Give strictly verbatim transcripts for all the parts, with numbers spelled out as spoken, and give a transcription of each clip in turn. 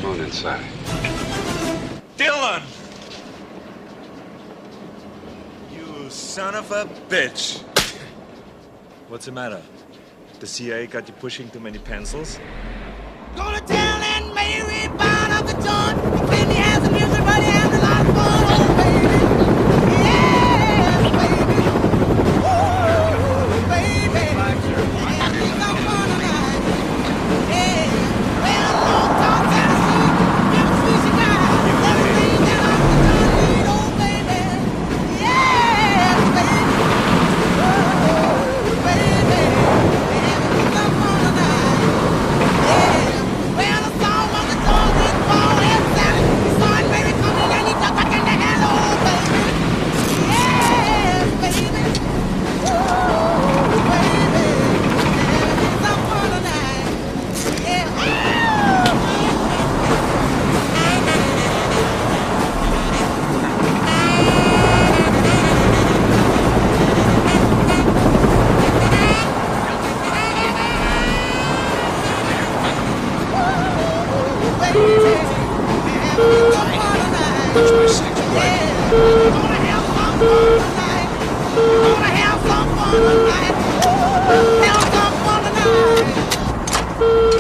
Come on inside. Dylan! You son of a bitch. What's the matter? The C I A got you pushing too many pencils? Gonna tell Aunt Mary about Uncle John. When he has the music, but he has a lot of fun. Oh, baby. Yes, baby. Ooh, baby. And we got fun tonight. Yeah. Well, long talk, Tennessee. Give us fish and guys. Everything that Uncle John need. Oh, baby. Yes, baby. Ooh, baby. And we got fun tonight. Yeah. Well, I saw Uncle John with Paul and Sally. He saw it, baby, coming and he jumped back in the hell, oh, baby. Yes, baby. Ooh, baby. And we got fun tonight. Yeah. That's my six, right? Gonna have some fun tonight. Gonna have some fun tonight. Have some fun tonight.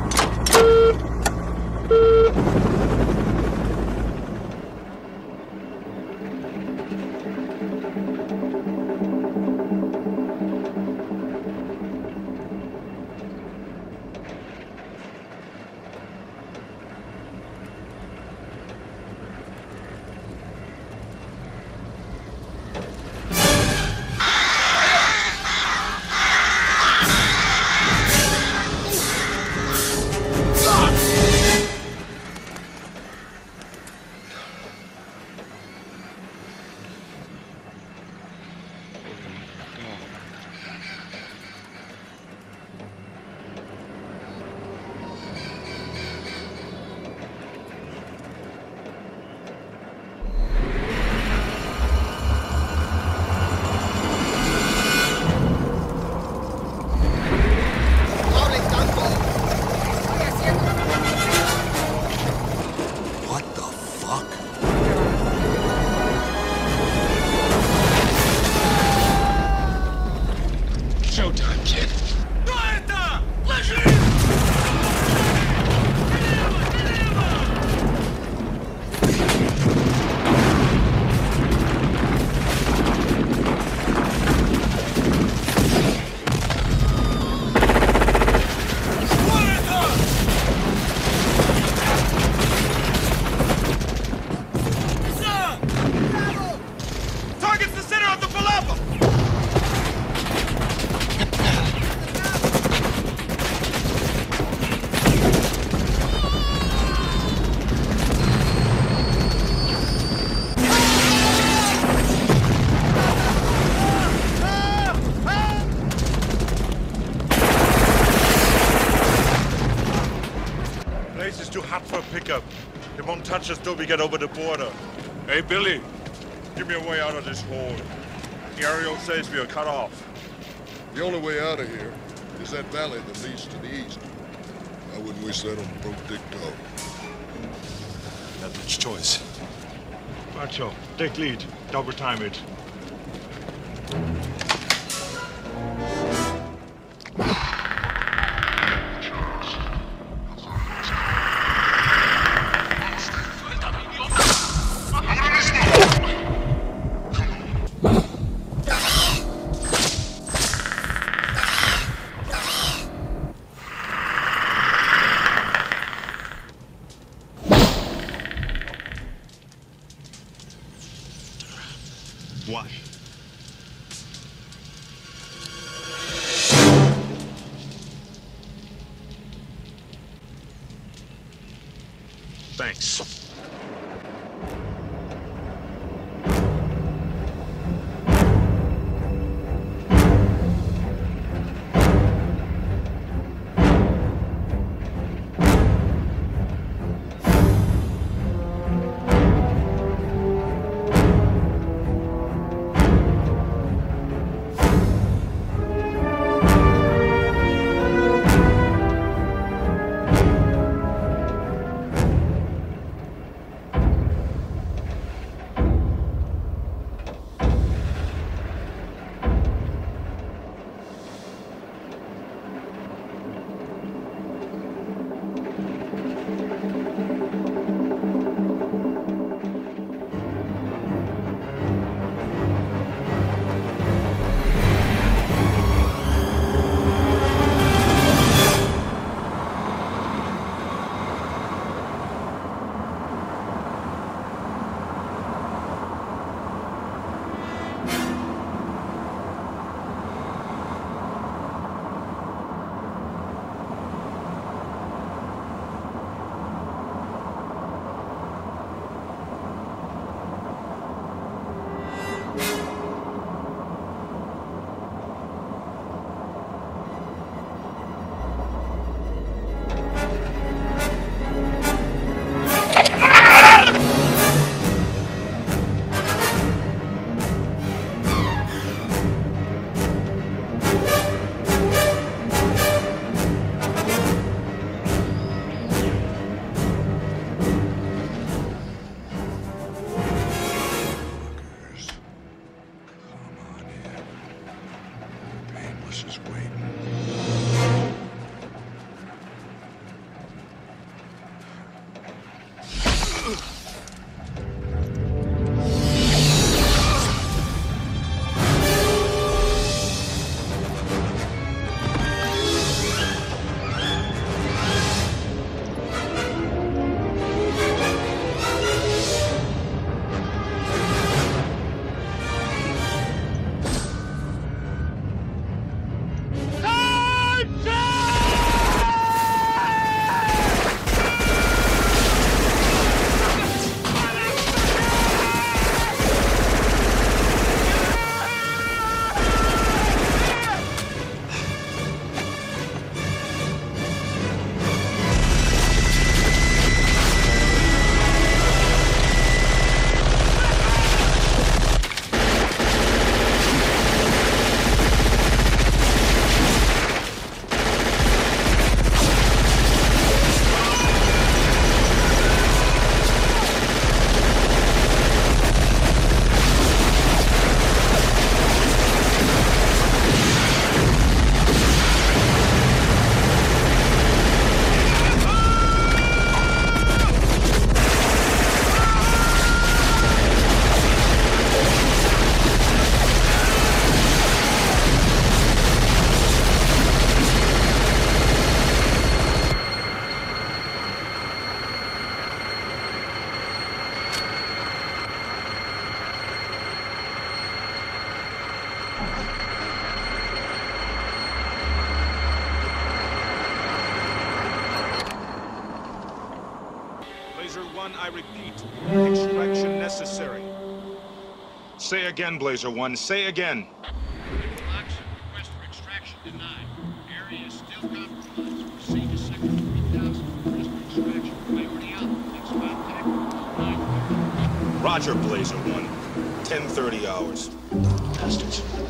What the fuck? Showtime, kid. Target's the center of the falafel! Place is too hot for a pickup. It won't touch us till we get over the border. Hey, Billy, give me a way out of this hole. The aerial says we are cut off. The only way out of here is that valley that leads to the east. I wouldn't wish that on a broke dick dog. Not much choice. Macho, take lead. Double time it. Why? Thanks. Blazer one, I repeat, extraction necessary. Say again, Blazer one, say again. Fox, request for extraction denied. Area is still compromised. Proceed to sector three thousand. Request for extraction. Priority out. Next contact, nine thirty. Roger, Blazer one. ten thirty hours. Bastards.